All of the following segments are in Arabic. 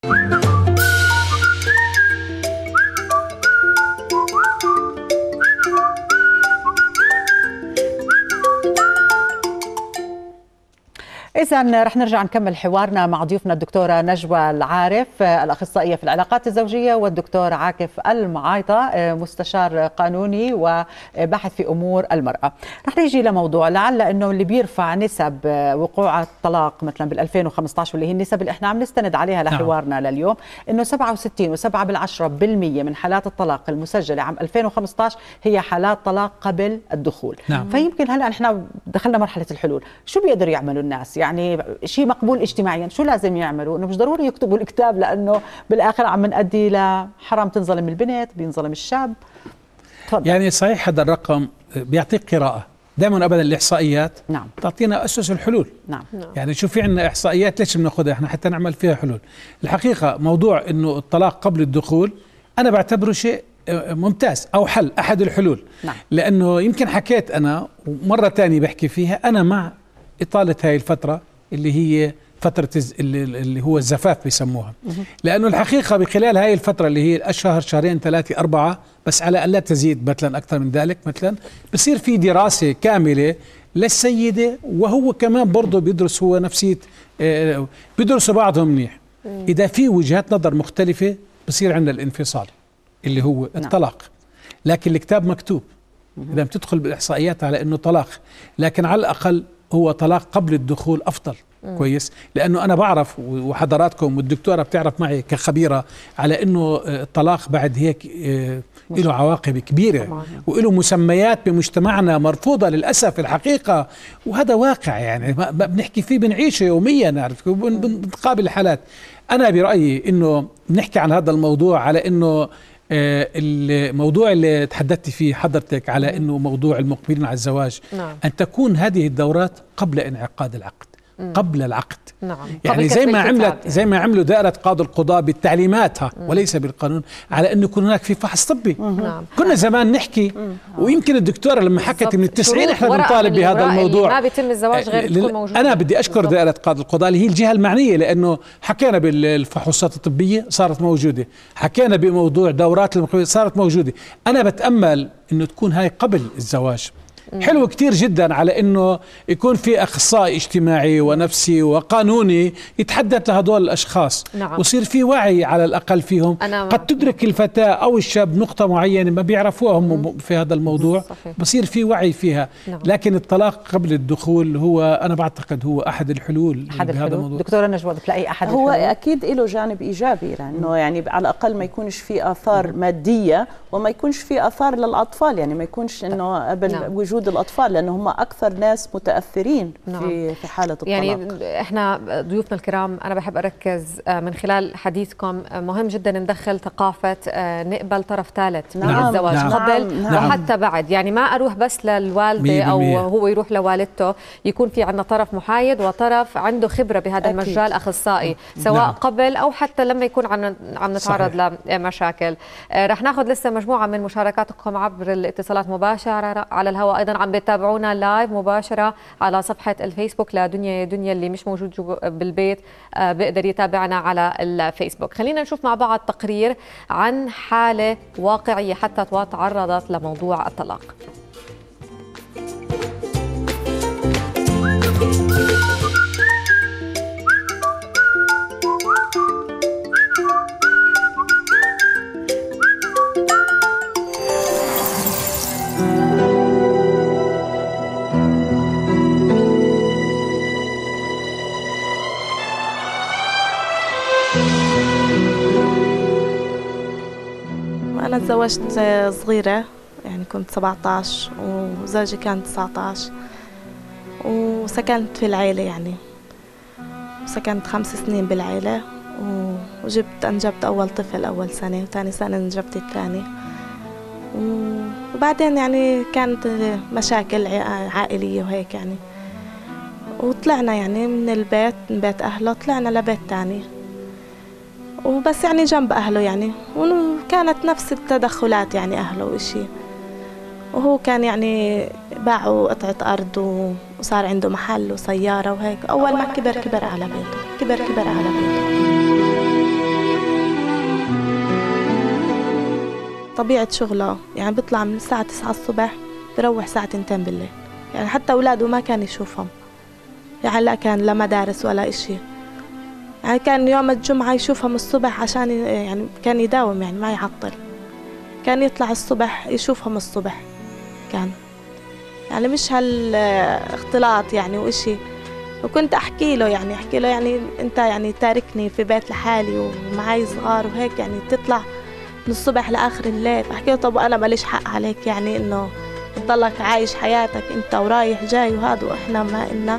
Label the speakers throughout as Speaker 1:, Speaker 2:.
Speaker 1: إذن رح نرجع نكمل حوارنا مع ضيوفنا الدكتورة نجوى العارف الأخصائية في العلاقات الزوجية، والدكتور عاكف المعايطة مستشار قانوني وباحث في أمور المرأة. رح نيجي لموضوع لعل أنه اللي بيرفع نسب وقوع الطلاق مثلا بال 2015 واللي هي النسب اللي احنا عم نستند عليها لحوارنا لليوم، أنه 67.7% من حالات الطلاق المسجلة عام 2015 هي حالات طلاق قبل الدخول. فيمكن هلأ نحن دخلنا مرحلة الحلول. شو بيقدروا يعملوا الناس؟ يعني شيء مقبول اجتماعيا، شو لازم يعملوا؟ انه مش ضروري يكتبوا الكتاب، لانه بالاخر عم نؤدي لحرام تنظلم البنت بينظلم الشاب. تفضل.
Speaker 2: يعني صحيح هذا الرقم بيعطيك قراءة. دائما ابدا الاحصائيات تعطينا اسس الحلول. يعني شو في عندنا احصائيات ليش بناخذها احنا حتى نعمل فيها حلول. الحقيقة موضوع انه الطلاق قبل الدخول انا بعتبره شيء ممتاز او حل، احد الحلول. لانه يمكن حكيت انا ومرة ثانية بحكي فيها، انا مع إطالة هاي الفترة اللي هي فترة اللي هو الزفاف بيسموها. لأنه الحقيقة بخلال هاي الفترة اللي هي الشهر شهرين 3 4 بس على أن لا تزيد مثلا أكثر من ذلك، مثلا بصير في دراسة كاملة للسيدة، وهو كمان برضه بيدرس هو نفسية، بيدرسوا بعضهم منيح. إذا في وجهات نظر مختلفة بصير عندنا الانفصال اللي هو الطلاق. لكن الكتاب مكتوب إذا بتدخل بالإحصائيات على أنه طلاق، لكن على الأقل هو طلاق قبل الدخول أفضل. كويس، لأنه أنا بعرف وحضراتكم والدكتورة بتعرف معي كخبيرة على أنه الطلاق بعد هيك له عواقب كبيرة وله مسميات بمجتمعنا مرفوضة للأسف الحقيقة، وهذا واقع يعني بنحكي فيه بنعيشه يوميا، نعرف بنقابل الحالات. أنا برأيي أنه نحكي عن هذا الموضوع على أنه الموضوع اللي تحدثت فيه حضرتك على أنه موضوع المقبلين على الزواج، أن تكون هذه الدورات قبل انعقاد العقد، قبل العقد. يعني زي ما عملوا دائرة قاضي القضاء بالتعليماتها وليس بالقانون على أنه يكون هناك في فحص طبي. كنا زمان نحكي ويمكن الدكتورة لما حكت من ال90 احنا بنطالب بهذا الموضوع،
Speaker 3: ما بيتم الزواج غير تكون موجودة.
Speaker 2: أنا بدي أشكر دائرة قاضي القضاء اللي هي الجهة المعنية، لأنه حكينا بالفحوصات الطبية صارت موجودة، حكينا بموضوع دورات المقبلين صارت موجودة. أنا بتأمل أنه تكون هاي قبل الزواج. حلو كتير جدا على انه يكون في اخصائي اجتماعي ونفسي وقانوني يتحدث لهدول الاشخاص. ويصير في وعي على الاقل فيهم. قد تدرك الفتاة او الشاب نقطة معينة ما بيعرفوها هم في هذا الموضوع، بصير في وعي فيها. لكن الطلاق قبل الدخول هو انا بعتقد هو احد الحلول بهذا الموضوع.
Speaker 1: دكتورة نجوى بتلاقي احد
Speaker 4: هو
Speaker 1: الحلول؟
Speaker 4: اكيد له جانب ايجابي، لانه يعني على الاقل ما يكونش في اثار مادية وما يكونش في اثار للاطفال، يعني ما يكونش انه قبل وجود الأطفال، لأنه هم أكثر ناس متأثرين في حالة الطلاق.
Speaker 3: يعني إحنا ضيوفنا الكرام أنا بحب أركز من خلال حديثكم، مهم جدا ندخل ثقافة نقبل طرف ثالث بالزواج قبل وحتى بعد. يعني ما أروح بس للوالدة أو هو يروح لوالدته، يكون في عندنا طرف محايد وطرف عنده خبرة بهذا المجال، أخصائي سواء قبل أو حتى لما يكون عم نتعرض لمشاكل. رح ناخذ لسه مجموعة من مشاركاتكم عبر الاتصالات مباشرة على الهواء. أيضا عم بتابعونا لايف مباشرة على صفحة الفيسبوك لدنيا يا دنيا، اللي مش موجود بالبيت بيقدر يتابعنا على الفيسبوك. خلينا نشوف مع بعض تقرير عن حالة واقعية حتى تعرضت لموضوع الطلاق.
Speaker 5: أنا تزوجت صغيرة، يعني كنت 17 وزوجي كان 19، وسكنت في العيلة، يعني سكنت 5 سنين بالعيلة، أنجبت أول طفل أول سنة، وثاني سنة أنجبت الثاني. وبعدين يعني كانت مشاكل عائلية وهيك يعني، وطلعنا يعني من البيت، من بيت أهله طلعنا لبيت تاني، وبس يعني جنب أهله يعني، وكانت نفس التدخلات يعني أهله وإشي. وهو كان يعني باعوا قطعة أرض وصار عنده محل وسيارة وهيك. أول ما كبر على بيته، كبر على بيته. طبيعة شغله، يعني بيطلع من الساعة 9 الصبح بروح الساعة 2 بالليل، يعني حتى أولاده ما كان يشوفهم، يعني لا كان لا مدارس ولا إشي، يعني كان يوم الجمعة يشوفهم الصبح عشان يعني كان يداوم، يعني ما يعطل، كان يطلع الصبح يشوفهم الصبح، كان يعني مش هالاختلاط يعني وإشي. وكنت أحكي له يعني أنت يعني تاركني في بيت لحالي ومعي صغار وهيك، يعني تطلع من الصبح لآخر الليل. أحكي له طب أنا ماليش حق عليك، يعني إنه تضلك عايش حياتك أنت ورايح جاي وهذا، وإحنا ما إلنا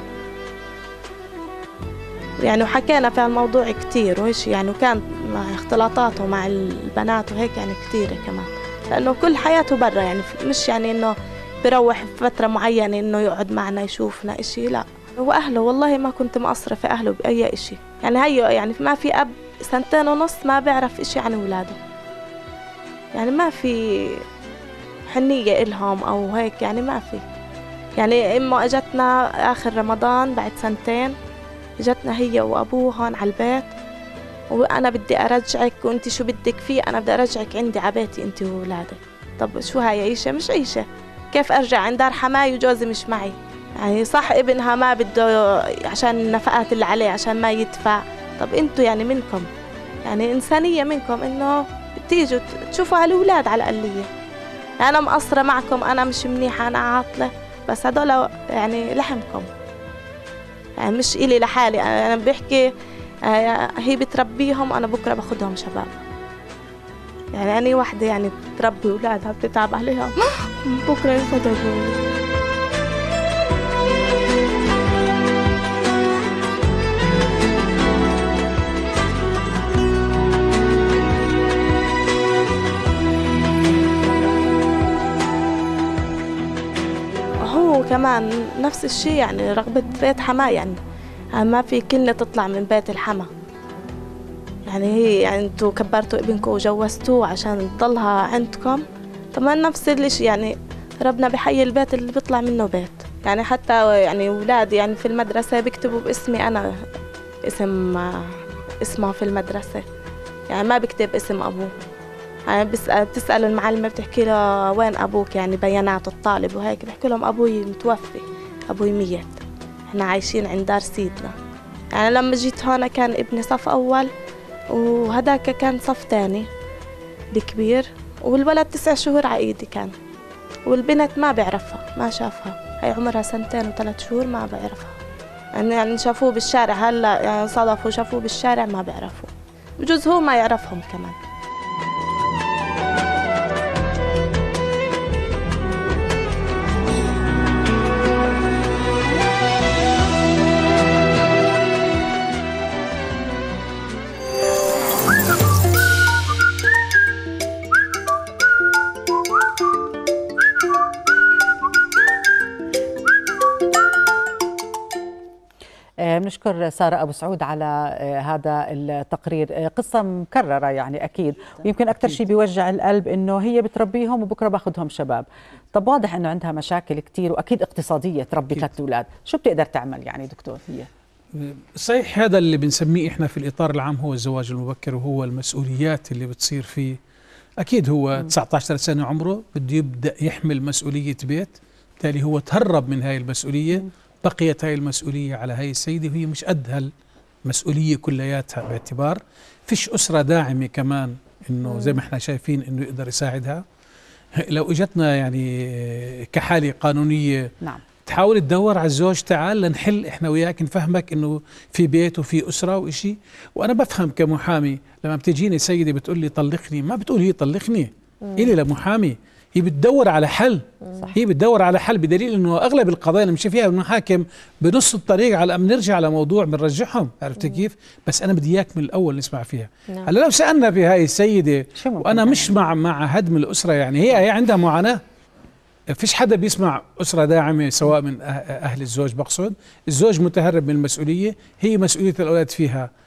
Speaker 5: يعني. وحكينا في الموضوع كتير وإيش يعني، وكان مع اختلاطاته مع البنات وهيك يعني كتيرة كمان، لأنه كل حياته برا، يعني مش يعني إنه بروح فترة معينة إنه يقعد معنا يشوفنا إشي، لا هو أهله والله ما كنت مقصرة في أهله بأي إشي، يعني هيو يعني ما في أب 2.5 سنين ما بيعرف إشي عن أولاده، يعني ما في حنية إلهم أو هيك، يعني ما في. يعني إمه أجتنا آخر رمضان بعد 2 اجتنا هي وأبوه هون على البيت، وأنا بدي أرجعك وأنت شو بدك فيه، أنا بدي أرجعك عندي عبيتي أنت وولادك. طب شو هاي عيشة؟ مش عيشة، كيف أرجع عند دار حماي وجوزي مش معي؟ يعني صح ابنها ما بده عشان النفقات اللي عليه عشان ما يدفع، طب أنتوا يعني منكم يعني إنسانية منكم إنه تيجوا تشوفوا على الأولاد على الأقلية. أنا مقصرة معكم، أنا مش منيحة، أنا عاطلة، بس هدول يعني لحمكم، يعني مش إلي لحالي. أنا بحكي هي بتربيهم، أنا بكرة باخدهم شباب، يعني أنا وحدة يعني بتربي أولادها بتتعب عليها بكرة ياخدهم. كمان نفس الشيء، يعني رغبة بيت حما، يعني ما في كلمة تطلع من بيت الحما، يعني هي يعني انتوا كبرتوا ابنكم وجوزتوه عشان تضلها عندكم، طبعا نفس الشيء يعني ربنا بحيي البيت اللي بيطلع منه بيت. يعني حتى يعني أولادي يعني في المدرسة بيكتبوا باسمي أنا، اسمه في المدرسة، يعني ما بكتب اسم أبوه. يعني بتسأل المعلمة بتحكي له وين أبوك، يعني بيانات الطالب وهيك، بحكي لهم أبوي متوفي، أبوي ميت، إحنا عايشين عند دار سيدنا. يعني لما جيت هون كان ابني صف أول وهداك كان صف تاني الكبير، والولد 9 شهور على إيدي كان، والبنت ما بعرفها ما شافها، هي عمرها 2 و3 شهور ما بعرفها. يعني شافوه بالشارع هلا، يعني صادفوا شافوه بالشارع ما بعرفوا، بجوز هو ما يعرفهم كمان.
Speaker 1: بنشكر سارة أبو سعود على هذا التقرير. قصة مكررة يعني أكيد، ويمكن أكثر شيء بيوجع القلب إنه هي بتربيهم وبكرة باخذهم شباب. طب واضح إنه عندها مشاكل كتير وأكيد اقتصادية تربي 3 أولاد، شو بتقدر تعمل يعني دكتور هي؟
Speaker 2: صحيح، هذا اللي بنسميه إحنا في الإطار العام هو الزواج المبكر، وهو المسؤوليات اللي بتصير فيه. أكيد هو 19 سنة عمره بده يبدأ يحمل مسؤولية بيت، بالتالي هو تهرب من هاي المسؤولية، بقيت هاي المسؤولية على هاي السيدة وهي مش قد هالمسؤولية كلياتها، باعتبار فيش أسرة داعمة كمان إنه زي ما احنا شايفين إنه يقدر يساعدها. لو اجتنا يعني كحالة قانونية
Speaker 1: نعم
Speaker 2: تحاول تدور على الزوج، تعال لنحل احنا وياك، نفهمك انه في بيت وفي اسره وإشي. وانا بفهم كمحامي لما بتجيني سيده بتقول لي طلقني، ما بتقول هي طلقني، الي لمحامي، هي بتدور على حل. هي بتدور على حل، بدليل انه اغلب القضايا اللي بنمشي فيها المحاكم بنص الطريق على بنرجع على موضوع بنرجعهم، عرفت كيف؟ بس انا بدي اياك من الاول نسمع فيها. هلا لو سالنا في هاي السيده، وانا مش مع هدم الاسره، يعني هي عندها معاناه. فيش حدا بيسمع أسرة داعمة سواء من أهل الزوج، بقصد الزوج متهرب من المسؤولية، هي مسؤولية الأولاد فيها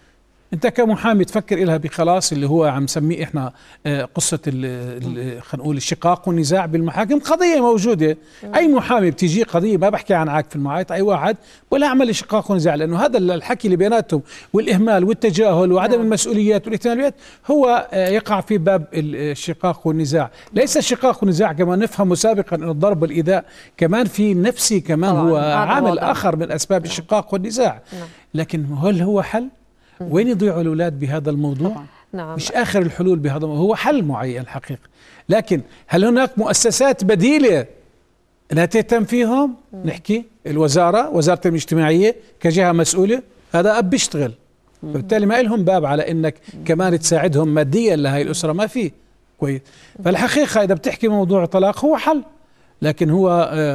Speaker 2: انت كمحامي تفكر لها بخلاص اللي هو عم نسميه احنا قصه خلينا نقول الشقاق والنزاع بالمحاكم، قضيه موجوده. اي محامي بتيجي قضيه، ما بحكي عن عاك في المعايطه، اي واحد ولا عمل شقاق ونزاع، لانه هذا الحكي اللي بيناتهم والاهمال والتجاهل وعدم المسؤوليات والاهتمامات هو يقع في باب الشقاق والنزاع. ليس الشقاق والنزاع كما نفهمه سابقا ان الضرب والايذاء كمان في نفسي كمان هو عامل اخر من اسباب الشقاق والنزاع. لكن هل هو حل؟ وين يضيعوا الأولاد بهذا الموضوع؟
Speaker 3: نعم.
Speaker 2: مش آخر الحلول بهذا الموضوع، هو حل معين حقيقة. لكن هل هناك مؤسسات بديلة أنها تهتم فيهم؟ نحكي الوزارة، وزارة الاجتماعية كجهة مسؤولة، هذا أب بيشتغل، فبالتالي ما لهم باب على أنك كمان تساعدهم ماديا لهي الأسرة، ما في كويس. فالحقيقة إذا بتحكي موضوع طلاق هو حل، لكن هو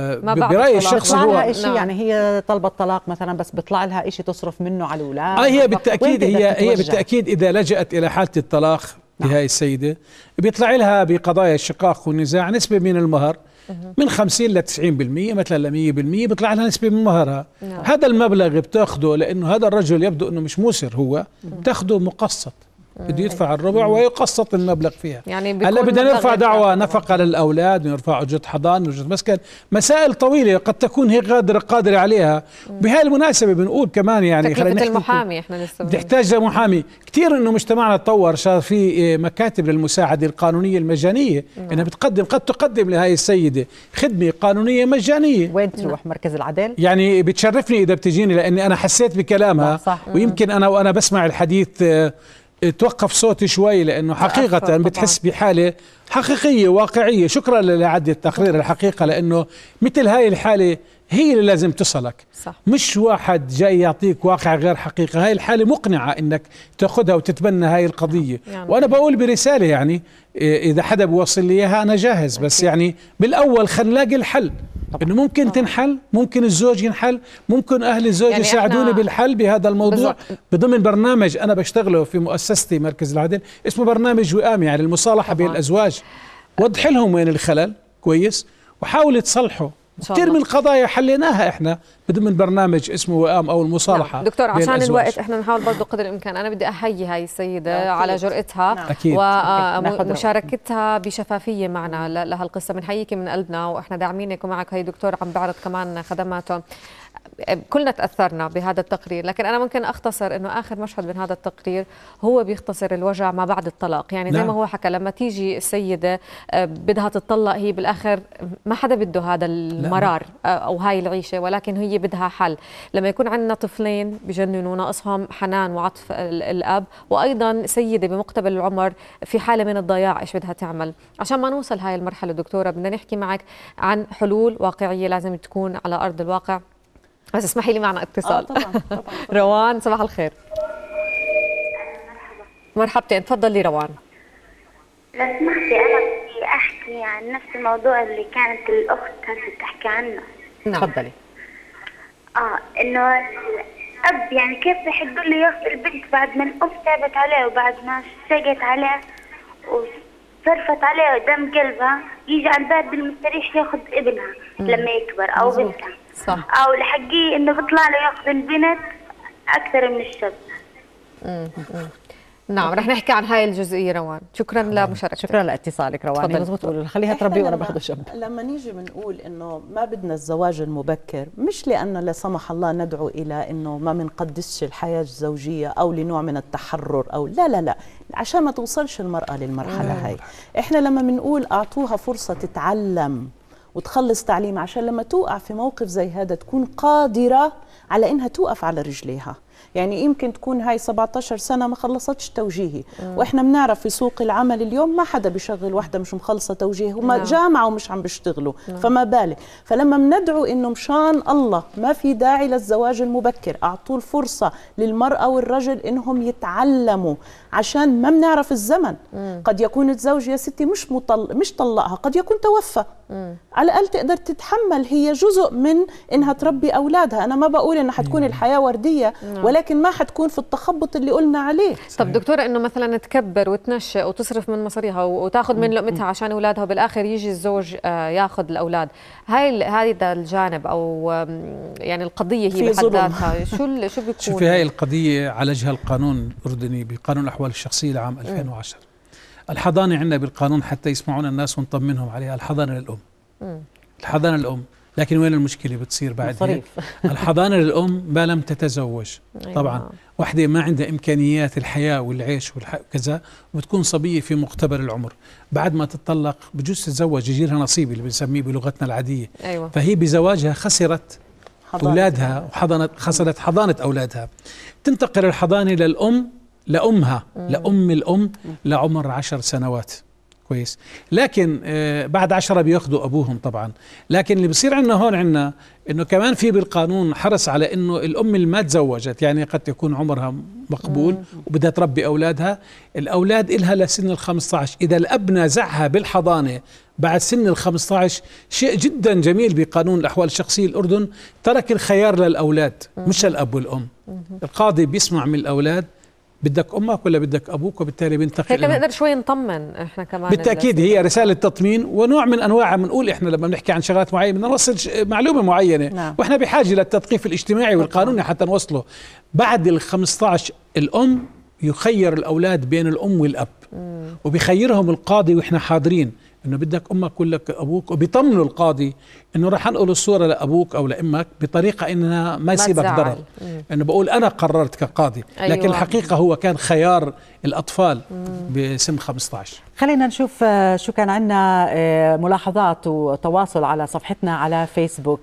Speaker 2: برأي الشخص هو
Speaker 1: شيء يعني هي طلبة طلاق مثلا بس بيطلع لها شيء تصرف منه على الأولاد.
Speaker 2: هي بالتأكيد هي بالتأكيد إذا لجأت إلى حالة الطلاق لهي السيدة بيطلع لها بقضايا الشقاق والنزاع نسبة من المهر من 50 ل 90%، مثلا ل 100% بيطلع لها نسبة من مهرها. هذا المبلغ بتاخده لأنه هذا الرجل يبدو أنه مش موسر، هو بتاخده مقسط، بده يدفع الربع ويقسط المبلغ فيها.
Speaker 3: يعني
Speaker 2: هلا بدنا نرفع دعوى نفقه للاولاد، نرفع اجره حضانه، اجره مسكن، مسائل طويله قد تكون هي قادره عليها. بهاي المناسبه بنقول كمان يعني
Speaker 3: تكلفه المحامي احنا لسه
Speaker 2: بنحتاج لمحامي كثير. انه مجتمعنا تطور، صار في مكاتب للمساعده القانونيه المجانيه، انها قد تقدم لهي السيده خدمه قانونيه مجانيه.
Speaker 1: وين تروح؟ مركز العدل؟
Speaker 2: يعني بتشرفني اذا بتجيني، لاني انا حسيت بكلامها ويمكن انا وانا بسمع الحديث توقف صوتي شوي، لأنه حقيقة بتحس بحالة حقيقية واقعية. شكرا لعد التقرير الحقيقة، لأنه مثل هاي الحالة هي اللي لازم تصلك، صح. مش واحد جاي يعطيك واقع غير حقيقة. هاي الحالة مقنعة إنك تأخذها وتتبنى هاي القضية. وأنا بقول برسالة يعني إذا حدا بوصل لي إياها أنا جاهز، بس يعني بالأول خلينا نلاقي الحل. انه ممكن تنحل، ممكن الزوج ينحل، ممكن اهل الزوج يعني يساعدوني بالحل بهذا الموضوع بضمن برنامج انا بشتغله في مؤسستي مركز العدل، اسمه برنامج وئامي، يعني المصالحه بين الازواج. وضح لهم وين الخلل كويس وحاول تصلحوا. كثير من القضايا حليناها احنا ضمن برنامج اسمه وئام او المصالحه.
Speaker 3: نعم. دكتور عشان الوقت احنا نحاول برضه قدر الامكان، انا بدي احيي هاي السيده على جرأتها ومشاركتها بشفافيه معنا لهالقصه. بنحييكي من قلبنا واحنا داعمينك ومعك. هي دكتور عم بعرض كمان خدماته. كلنا تأثرنا بهذا التقرير، لكن أنا ممكن أختصر إنه آخر مشهد من هذا التقرير هو بيختصر الوجع ما بعد الطلاق. يعني زي ما هو حكى، لما تيجي السيدة بدها تطلق، هي بالآخر ما حدا بده هذا المرار أو هاي العيشة، ولكن هي بدها حل. لما يكون عندنا طفلين بجننوا ناقصهم حنان وعطف الأب، وأيضا سيدة بمقتبل العمر في حالة من الضياع، إيش بدها تعمل؟ عشان ما نوصل هاي المرحلة دكتورة بدنا نحكي معك عن حلول واقعية لازم تكون على أرض الواقع. بس اسمحي لي معنا اتصال.
Speaker 4: طبعا.
Speaker 3: روان صباح الخير. مرحبتين، تفضلي روان.
Speaker 6: لو سمحتي انا بدي احكي عن نفس الموضوع اللي كانت الاخت هسه بتحكي عنه.
Speaker 1: نعم تفضلي.
Speaker 6: انه الاب يعني كيف رح يقول لي ياخذ البنت بعد ما الام تعبت عليه وبعد ما شقت عليه وصرفت عليه قدام قلبها، يجي على الباب بالمستريح ياخذ ابنها لما يكبر او بنتها، صح. او الحقيقي انه بيطلع له ياخذ البنت اكثر من الشاب.
Speaker 3: نعم رح نحكي عن هاي الجزئيه روان. شكرا لمشاركتك.
Speaker 1: شكرا لاتصالك روان. مضبوط، خليها تربي وانا باخذ شاب.
Speaker 4: لما نيجي بنقول انه ما بدنا الزواج المبكر، مش لانه لا سمح الله ندعو الى انه ما بنقدسش الحياه الزوجيه او لنوع من التحرر او لا، عشان ما توصلش المراه للمرحله هاي. احنا لما بنقول اعطوها فرصه تتعلم وتخلص تعليم، عشان لما توقع في موقف زي هذا تكون قادره على انها توقف على رجليها. يعني يمكن تكون هاي 17 سنة ما خلصتش توجيهي، واحنا بنعرف في سوق العمل اليوم ما حدا بيشغل واحدة مش مخلصة توجيه، هم جامعة ومش عم بيشتغلوا، فما بالك. فلما بندعو انه مشان الله ما في داعي للزواج المبكر، اعطوا الفرصة للمرأة والرجل انهم يتعلموا، عشان ما بنعرف الزمن. قد يكون الزوج يا ستي مش طلقها، قد يكون توفى. على الأقل تقدر تتحمل، هي جزء من انها تربي اولادها. انا ما بقول انها حتكون الحياة وردية، ولكن ما حتكون في التخبط اللي قلنا عليه.
Speaker 3: طب دكتورة، انه مثلا تكبر وتنشئ وتصرف من مصاريها وتاخذ من لقمتها عشان اولادها وبالاخر يجي الزوج ياخذ الاولاد، هذا الجانب او يعني القضيه هي بحد ذاتها شو بيكون؟
Speaker 2: شوفي، هاي القضيه عالجها القانون الاردني بقانون الاحوال الشخصيه لعام 2010. الحضانه عندنا بالقانون حتى يسمعون الناس ونطمنهم عليها، الحضانه للام. الحضانه للام، لكن وين المشكله بتصير بعد هيك؟ الحضانه للام ما لم تتزوج. طبعا وحده ما عندها امكانيات الحياه والعيش وكذا، وبتكون صبيه في مقتبل العمر، بعد ما تتطلق بجوز تتزوج يجي لها نصيب اللي بنسميه بلغتنا العاديه. فهي بزواجها خسرت اولادها خسرت حضانه اولادها، تنتقل الحضانه للام لامها لام الام لعمر 10 سنوات. كويس. لكن بعد 10 بياخذوا ابوهم طبعا. لكن اللي بصير عندنا هون عندنا انه كمان في بالقانون حرص على انه الام اللي ما تزوجت، يعني قد يكون عمرها مقبول وبدها تربي اولادها، الاولاد الها لسن ال15، اذا الاب نازعها بالحضانه بعد سن ال15 شيء جدا جميل بقانون الاحوال الشخصيه الاردن، ترك الخيار للاولاد مش الاب والام. القاضي بيسمع من الاولاد بدك امك ولا بدك ابوك، وبالتالي بنتقل.
Speaker 3: هيك بنقدر شوي نطمن احنا كمان.
Speaker 2: بالتاكيد هي رساله تطمين ونوع من انواع، بنقول احنا لما بنحكي عن شغلات معينه بدنا نوصل معلومه معينه. نعم. واحنا بحاجه للتثقيف الاجتماعي والقانوني حتى نوصله. بعد ال15 الام يخير الاولاد بين الام والاب، وبيخيرهم القاضي واحنا حاضرين انه بدك امك ولا ابوك، وبيطمنوا القاضي انه راح انقل الصوره لابوك او لامك بطريقه انها ما يصيبك ضرر، انه بقول انا قررت كقاضي. أيوة. لكن الحقيقه هو كان خيار الاطفال بسن 15.
Speaker 1: خلينا نشوف شو كان عندنا ملاحظات وتواصل على صفحتنا على فيسبوك.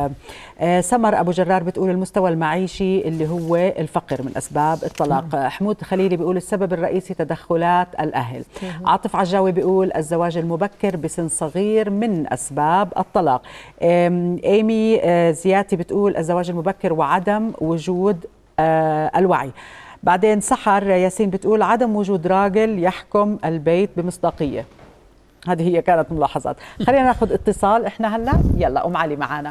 Speaker 1: سمر ابو جرار بتقول المستوى المعيشي اللي هو الفقر من اسباب الطلاق. حمود خليلي بيقول السبب الرئيسي تدخلات الاهل. عاطف عجاوي بيقول الزواج المبكر بسن صغير من اسباب الطلاق. ايمي زياتي بتقول الزواج المبكر وعدم وجود الوعي. بعدين سحر ياسين بتقول عدم وجود راجل يحكم البيت بمصداقيه. هذه هي كانت ملاحظات. خلينا ناخذ اتصال احنا هلا. يلا ام علي معنا.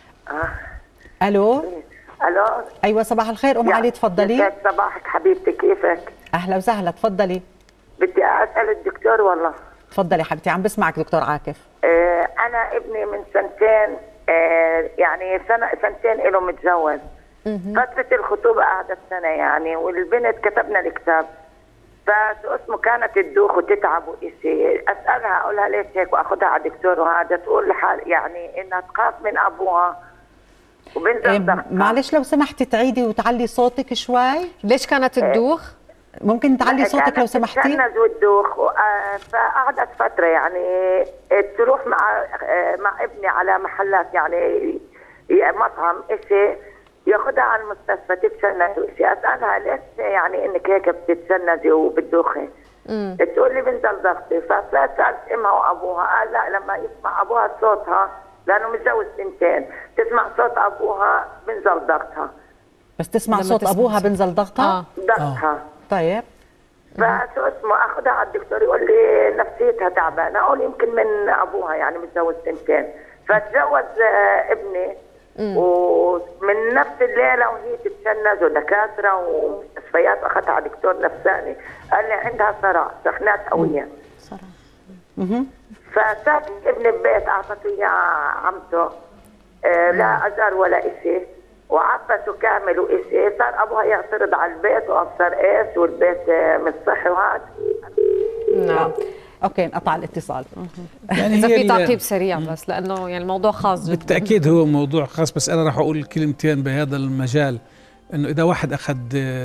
Speaker 1: الو. ايوه صباح الخير ام علي، تفضلي.
Speaker 7: يسعد صباحك حبيبتي، كيفك؟
Speaker 1: اهلا وسهلا، تفضلي.
Speaker 7: بدي اسال الدكتور والله.
Speaker 1: تفضلي حبيبتي، عم بسمعك دكتور عاكف.
Speaker 7: انا ابني من سنتين، يعني سنتين له متجوز. فترة الخطوبة قعدت سنة يعني، والبنت كتبنا الكتاب، فشو اسمه كانت تدوخ وتتعب وإشي. أسألها أقول لها ليش هيك وأخذها على الدكتور، وهذا تقول لحال يعني إنها تخاف من أبوها وبنت
Speaker 1: معلش لو سمحتي تعيدي وتعلي صوتك شوي.
Speaker 3: ليش كانت تدوخ؟
Speaker 1: ممكن تعلي صوتك لو سمحتي.
Speaker 7: كانت وتدوخ، فقعدت فترة يعني تروح مع ابني على محلات يعني مطعم إشي، ياخذها على المستشفى تتشنج وشيء. اسالها ليش يعني انك هيك بتتشنجي وبتدوخي؟ تقول لي بنزل ضغطي. فسالت امها وابوها، قال لا، لما يسمع ابوها صوتها، لانه متجوز سنتين، تسمع صوت ابوها بنزل ضغطها.
Speaker 1: بس تسمع صوت ابوها بنزل ضغطها؟
Speaker 7: ضغطها.
Speaker 1: طيب.
Speaker 7: فشو اسمه اخذها على الدكتور، يقول لي نفسيتها تعبانه. اقول يمكن من ابوها يعني متجوز سنتين. فتجوز ابني ومن نفس الليله وهي تتشنج، ودكاتره ومستشفيات، اخذتها على دكتور نفساني قال لي عندها صرع، سخنات قويه. صرع. فساب ابني ببيت، اعطته اياه عمته، لا اجار ولا شيء، وعفته كامل وإشي. صار ابوها يعترض على البيت وابصر ايش، والبيت مش صحي وهذا.
Speaker 3: نعم.
Speaker 1: اوكي، انقطع الاتصال.
Speaker 3: يعني اذا في تعقيب سريع بس، لانه يعني الموضوع خاص جدا.
Speaker 2: بالتاكيد هو موضوع خاص، بس انا راح اقول كلمتين بهذا المجال. انه اذا واحد اخذ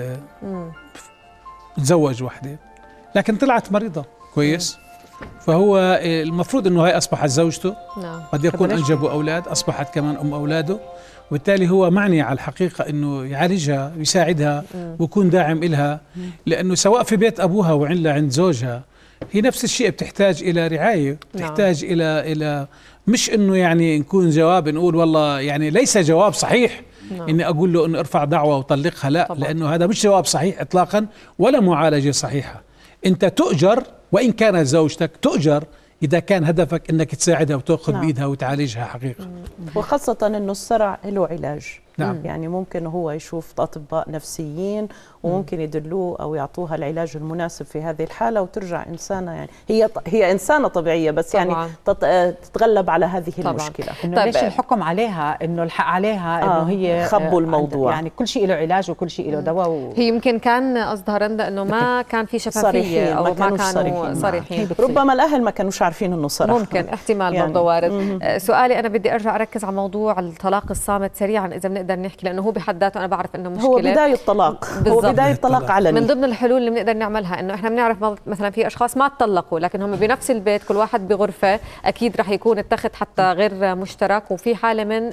Speaker 2: تزوج وحده لكن طلعت مريضه، كويس، فهو المفروض انه هي اصبحت زوجته.
Speaker 3: نعم.
Speaker 2: قد يكون انجبوا اولاد، اصبحت كمان ام اولاده، وبالتالي هو معني على الحقيقه انه يعالجها ويساعدها ويكون داعم إلها، لانه سواء في بيت ابوها وعندها عند زوجها هي نفس الشيء، بتحتاج الى رعايه، بتحتاج الى مش انه يعني نكون جواب نقول والله يعني ليس جواب صحيح. اني اقول له انه ارفع دعوه وطلقها، لا طبعا. لانه هذا مش جواب صحيح اطلاقا ولا معالجه صحيحه. انت تؤجر، وان كانت زوجتك تؤجر اذا كان هدفك انك تساعدها وتاخذ بايدها وتعالجها حقيقه.
Speaker 4: وخاصه انه الصرع له علاج. يعني ممكن هو يشوف أطباء نفسيين وممكن يدلوه أو يعطوها العلاج المناسب في هذه الحالة وترجع إنسانة، يعني هي إنسانة طبيعية بس طبعاً. يعني تتغلب على هذه طبعاً. المشكلة.
Speaker 1: إنه طيب ليش الحكم عليها إنه الحق عليها إنه هي
Speaker 4: خبوا الموضوع،
Speaker 1: يعني كل شيء له علاج وكل شيء له دواء
Speaker 3: هي يمكن كان قصدها رندا إنه ما كان في شفافية أو ما كانوا صريحين.
Speaker 4: ربما الأهل ما كانوش عارفين إنه صراحة
Speaker 3: ممكن احتمال يعني. برضه وارد. سؤالي أنا بدي أرجع أركز على موضوع الطلاق الصامت سريعا إذا بنقدر نحكي، لأنه هو بحد ذاته أنا بعرف إنه مشكلة،
Speaker 4: هو بداية الطلاق، هو بداية طلاق علني.
Speaker 3: من ضمن الحلول اللي بنقدر نعملها إنه إحنا بنعرف مثلا في أشخاص ما تطلقوا لكن هم بنفس البيت كل واحد بغرفة، أكيد رح يكون اتخذ حتى غير مشترك وفي حالة من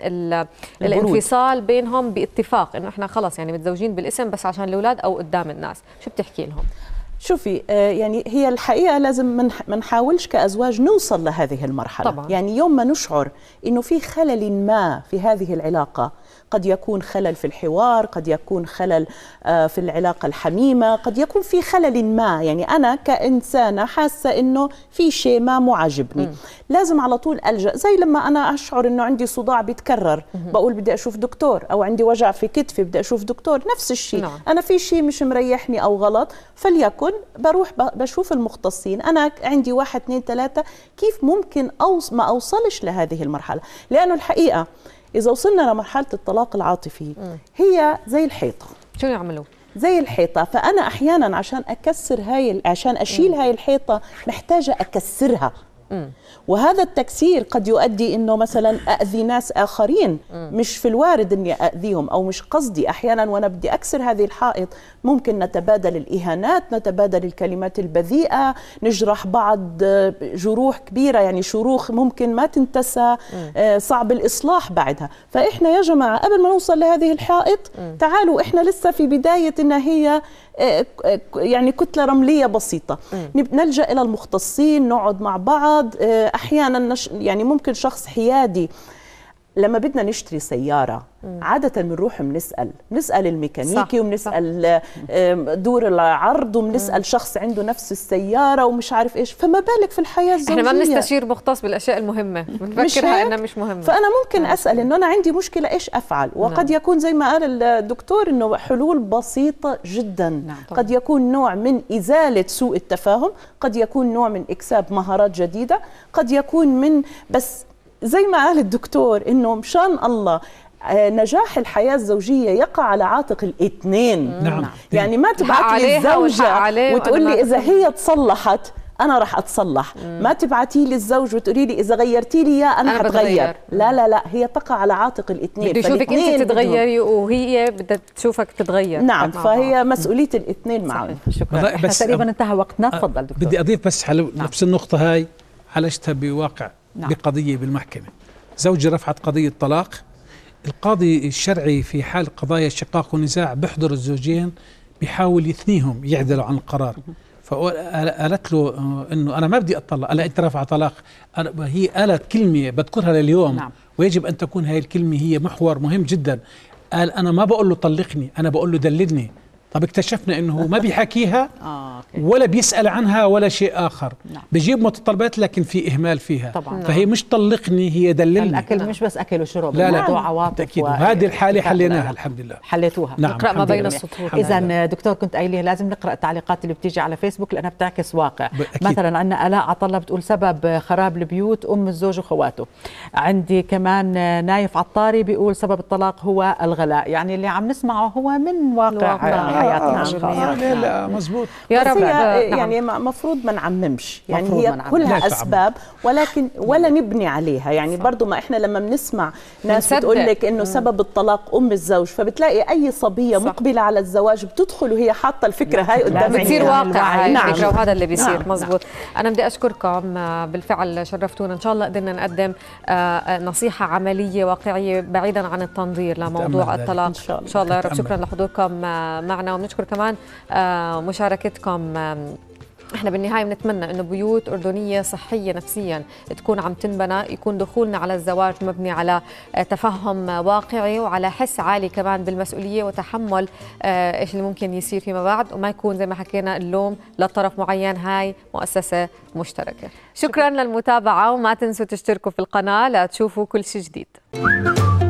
Speaker 3: الانفصال بينهم باتفاق إنه إحنا خلص يعني متزوجين بالاسم بس عشان الأولاد أو قدام الناس. شو بتحكي لهم؟
Speaker 4: شوفي يعني هي الحقيقة لازم ما نحاولش كأزواج نوصل لهذه المرحلة طبعا. يعني يوم ما نشعر إنه في خلل ما في هذه العلاقة، قد يكون خلل في الحوار، قد يكون خلل في العلاقة الحميمة، قد يكون في خلل ما، يعني أنا كإنسانة حاسة إنه في شيء ما معجبني، لازم على طول ألجأ. زي لما أنا أشعر إنه عندي صداع بيتكرر بقول بدي أشوف دكتور، أو عندي وجع في كتفي بدي أشوف دكتور، نفس الشيء. نعم. أنا في شيء مش مريحني أو غلط، فليكن بروح بشوف المختصين، أنا عندي 1 2 3 كيف ممكن ما أوصلش لهذه المرحلة، لأنه الحقيقة إذا وصلنا لمرحلة الطلاق العاطفي هي زي الحيطة.
Speaker 3: شو يعملوا؟
Speaker 4: زي الحيطة، فأنا أحيانا عشان عشان أشيل هاي الحيطة محتاجة أكسرها. وهذا التكسير قد يؤدي انه مثلا اذي ناس اخرين مش في الوارد اني اذيهم او مش قصدي. احيانا وانا بدي اكسر هذه الحائط ممكن نتبادل الاهانات، نتبادل الكلمات البذيئه، نجرح بعض جروح كبيره، يعني شروخ ممكن ما تنتسى، صعب الاصلاح بعدها. فاحنا يا جماعه قبل ما نوصل لهذه الحائط تعالوا، احنا لسه في بدايه انها هي يعني كتلة رملية بسيطة، نلجأ إلى المختصين، نقعد مع بعض. أحيانا يعني ممكن شخص حيادي لما بدنا نشتري سيارة عادة بنروح بنسأل الميكانيكي وبنسأل دور العرض وبنسأل شخص عنده نفس السيارة ومش عارف إيش، فما بالك في الحياة الزوجية؟
Speaker 3: احنا ما بنستشير مختص بالأشياء المهمة، بنفكرها إنها مش مهمة.
Speaker 4: فأنا ممكن أسأل إنه أنا عندي مشكلة إيش أفعل، وقد يكون زي ما قال الدكتور إنه حلول بسيطة جدا. قد يكون نوع من إزالة سوء التفاهم، قد يكون نوع من إكساب مهارات جديدة، قد يكون من بس زي ما قال الدكتور إنه مشان الله نجاح الحياة الزوجية يقع على عاتق الاثنين.
Speaker 2: نعم.
Speaker 4: يعني ما تبعت لي الزوجة وتقول لي إذا هي تصلحت أنا رح أتصلح، ما تبعتي لي الزوج وتقولي لي إذا غيرتي لي أنا هتغير. لا لا لا، هي تقع على عاتق الاثنين.
Speaker 3: بدي أشوفك أنت تتغيري وهي بدها تشوفك تتغير.
Speaker 4: نعم، فهي مسؤولية الاثنين معا.
Speaker 1: شكرا. بس تقريبا انتهى وقتنا. تفضل دكتور.
Speaker 2: بدي أضيف بس على نفس النقطة هاي، عالجتها بواقع بقضية بالمحكمة. زوجي رفعت قضية طلاق، القاضي الشرعي في حال قضايا شقاق ونزاع بيحضر الزوجين بيحاول يثنيهم يعدلوا عن القرار. فقالت له انه انا ما بدي اطلق. قال انت رافع طلاق. هي قالت كلمه بذكرها لليوم. نعم. ويجب ان تكون هاي الكلمه هي محور مهم جدا. قال انا ما بقول له طلقني، انا بقول له دلدني. طب اكتشفنا انه ما بيحكيها ولا بيسأل عنها ولا شيء اخر. نعم. بيجيب متطلبات لكن في اهمال فيها طبعا. فهي مش طلقني، هي دللني.
Speaker 1: الاكل مش بس اكل وشرب،
Speaker 2: لا لا
Speaker 1: عواطف.
Speaker 2: وهذه الحاله حليناها الحمد لله،
Speaker 1: حليتوها.
Speaker 2: نعم.
Speaker 3: نقرا ما بين السطور.
Speaker 1: اذا دكتور كنت قايله لازم نقرا التعليقات اللي بتيجي على فيسبوك لانها بتعكس واقع. مثلا عندنا الاء عطله بتقول سبب خراب البيوت الزوج وخواته. عندي كمان نايف عطاري بيقول سبب الطلاق هو الغلاء. يعني اللي عم نسمعه هو من واقع حياتنا.
Speaker 2: لا مزبوط.
Speaker 4: يا رب. يعني مفروض ما نعممش، يعني هي كلها اسباب ولكن ولا نبني عليها. يعني برضو ما احنا لما بنسمع ناس بتقول لك انه سبب الطلاق الزوج، فبتلاقي اي صبيه مقبله على الزواج بتدخل وهي حاطه الفكره هاي قدام
Speaker 3: بتصير واقع هاي الفكره.
Speaker 4: نعم.
Speaker 3: وهذا اللي بيصير. مزبوط. انا بدي اشكركم بالفعل، شرفتونا. ان شاء الله قدرنا نقدم نصيحه عمليه واقعيه بعيدا عن التنظير لموضوع الطلاق ان شاء الله يا رب. شكرا لحضوركم معنا، وبنشكر كمان مشاركتكم. احنا بالنهايه بنتمنى انه بيوت اردنيه صحيه نفسيا تكون عم تنبنى، يكون دخولنا على الزواج مبني على تفهم واقعي وعلى حس عالي كمان بالمسؤوليه وتحمل ايش اللي ممكن يصير فيما بعد، وما يكون زي ما حكينا اللوم لطرف معين. هاي مؤسسه مشتركه. شكرا للمتابعه، وما تنسوا تشتركوا في القناه لتشوفوا كل شيء جديد.